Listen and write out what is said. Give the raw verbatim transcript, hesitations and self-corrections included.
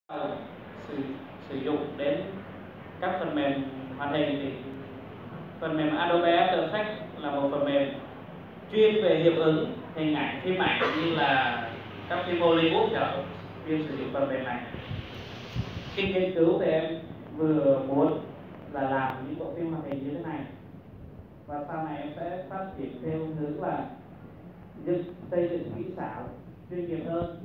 sử, sử dụng đến các phần mềm hoạt hình thì phần mềm Adobe After Effects là một phần mềm chuyên về hiệu ứng hình ảnh, phim ảnh như là các phim Hollywood trở chuyên sử dụng phần mềm này. Khi nghiên cứu thì em vừa muốn là làm những bộ phim hoạt hình như thế này, và sau này em sẽ phát triển theo hướng là xây dựng kỹ xảo chuyên nghiệp hơn